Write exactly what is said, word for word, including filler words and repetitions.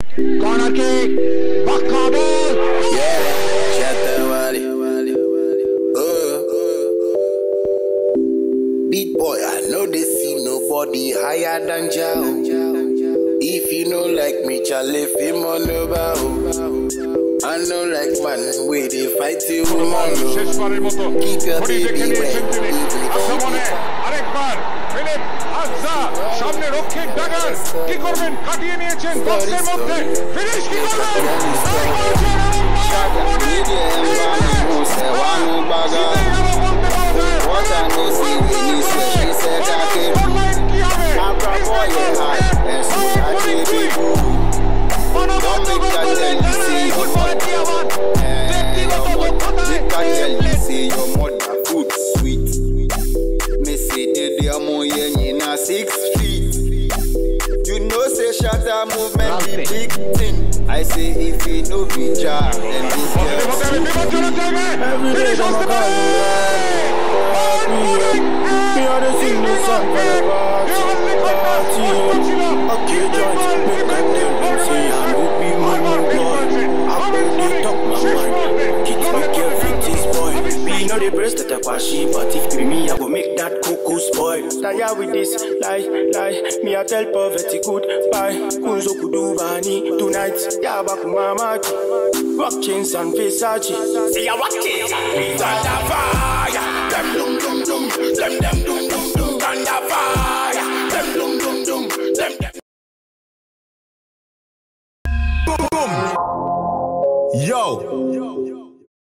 Corner kick. Bakka ball. Yeah, Tetteh wali. Uh, Big boy, I know they see nobody higher than Jah. If you know like me, Charlie, him on the bow. I know like man, we they fight you woman. Keep your baby wet. আরেকবার Philip আজ্জা সামনে রক্ষক ডাগার কি করবেন কাটিয়ে নিয়েছেন বক্সের মধ্যে ফিনিশ কি করবেন Six feet. You know, say shatter movement the big thing. I say if you know be Jah, then this girl. Every day I'm a call me on the sing the song for the party. Okay, join me, make them say I will be my boy. I will be top my mind. Kids make your fifties boy. We know the breast that I washi, but if be me, I will make that cuckoo spoil. Tired with this lie, lie. Me I tell poverty goodbye. Kunzo kudu bani tonight. Ya baku mama. Rock chains and Versace. Say ya rock chains and Versace. Fire. Them dum dum dum. Them them dum dum dum. Thunder fire. Them dum dum dum. Them them. Boom. Yo.